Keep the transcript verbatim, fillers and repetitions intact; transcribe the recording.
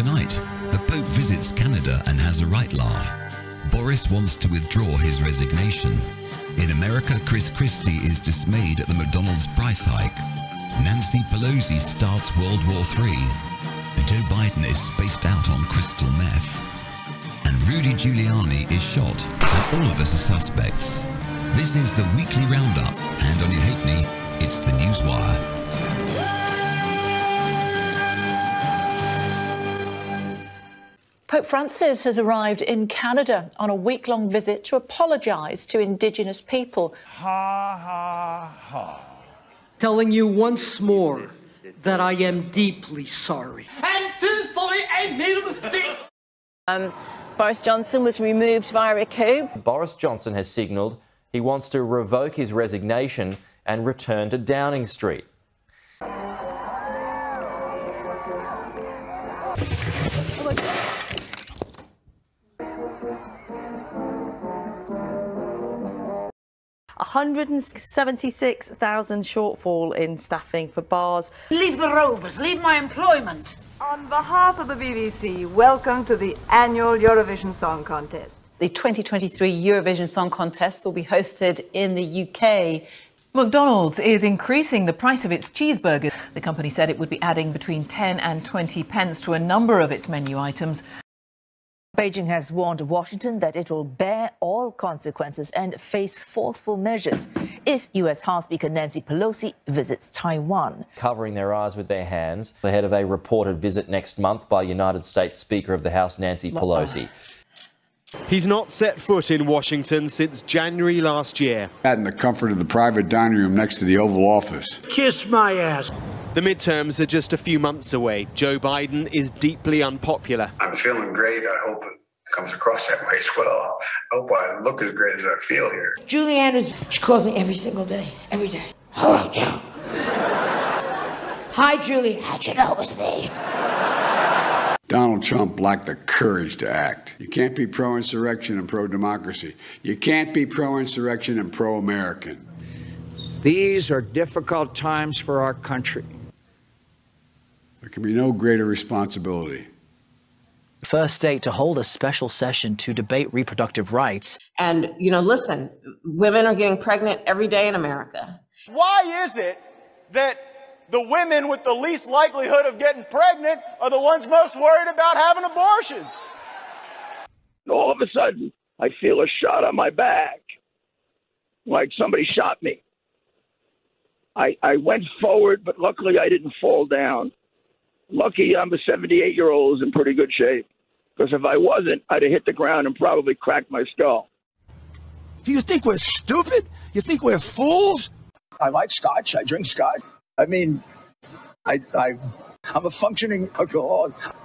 Tonight, the Pope visits Canada and has a right laugh. Boris wants to withdraw his resignation. In America, Chris Christie is dismayed at the McDonald's price hike. Nancy Pelosi starts World War Three. Joe Biden is spaced out on crystal meth. And Rudy Giuliani is shot, and all of us are suspects. This is the weekly roundup, and on your hate me, it's the Newswire. Pope Francis has arrived in Canada on a week-long visit to apologise to Indigenous people. Ha, ha, ha. Telling you once more that I am deeply sorry. And truthfully, I made a mistake. Um, Boris Johnson was removed via a coup. Boris Johnson has signalled he wants to revoke his resignation and return to Downing Street. one hundred seventy-six thousand shortfall in staffing for bars. Leave the rovers, leave my employment. On behalf of the B B C, welcome to the annual Eurovision Song Contest. The twenty twenty-three Eurovision Song Contest will be hosted in the U K. McDonald's is increasing the price of its cheeseburgers. The company said it would be adding between ten and twenty pence to a number of its menu items. Beijing has warned Washington that it will bear all consequences and face forceful measures if U S House Speaker Nancy Pelosi visits Taiwan. Covering their eyes with their hands ahead of a reported visit next month by United States Speaker of the House Nancy Pelosi. He's not set foot in Washington since January last year. In the comfort of the private dining room next to the Oval Office. Kiss my ass. The midterms are just a few months away. Joe Biden is deeply unpopular. I'm feeling great. I hope it comes across that way as well. I hope I look as great as I feel here. Juliana's, she calls me every single day, every day. Hello, Joe. Hi, Julie. How'd you know it was me? Donald Trump lacked the courage to act. You can't be pro-insurrection and pro-democracy. You can't be pro-insurrection and pro-American. These are difficult times for our country. There can be no greater responsibility. The first state to hold a special session to debate reproductive rights. And, you know, listen, women are getting pregnant every day in America. Why is it that the women with the least likelihood of getting pregnant are the ones most worried about having abortions? All of a sudden, I feel a shot on my back, like somebody shot me. I, I went forward, but luckily I didn't fall down. Lucky I'm a seventy-eight-year-old who's in pretty good shape. Because if I wasn't, I'd have hit the ground and probably cracked my skull. Do you think we're stupid? You think we're fools? I like scotch. I drink scotch. I mean, I, I, I'm a functioning alcoholic.